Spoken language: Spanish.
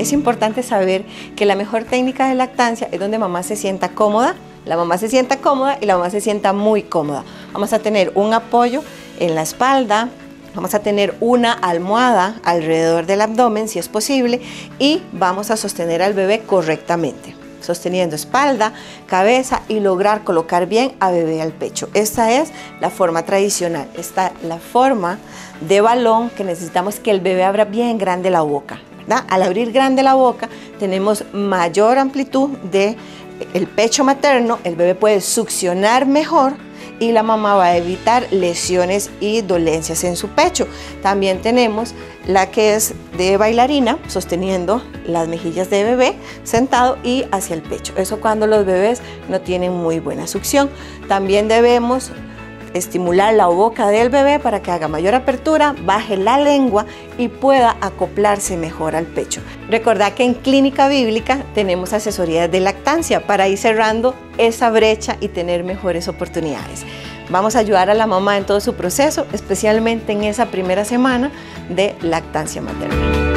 es importante saber que la mejor técnica de lactancia es donde mamá se sienta cómoda, la mamá se sienta cómoda y la mamá se sienta muy cómoda. Vamos a tener un apoyo en la espalda, vamos a tener una almohada alrededor del abdomen si es posible y vamos a sostener al bebé correctamente, sosteniendo espalda, cabeza y lograr colocar bien a bebé al pecho. Esta es la forma tradicional, esta es la forma de balón que necesitamos que el bebé abra bien grande la boca, ¿verdad? Al abrir grande la boca tenemos mayor amplitud de el pecho materno, el bebé puede succionar mejor y la mamá va a evitar lesiones y dolencias en su pecho. También tenemos la que es de bailarina, sosteniendo las mejillas de bebé sentado y hacia el pecho. Eso cuando los bebés no tienen muy buena succión. También debemos estimular la boca del bebé para que haga mayor apertura, baje la lengua y pueda acoplarse mejor al pecho. Recordad que en Clínica Bíblica tenemos asesorías de lactancia para ir cerrando esa brecha y tener mejores oportunidades. Vamos a ayudar a la mamá en todo su proceso, especialmente en esa primera semana de lactancia materna.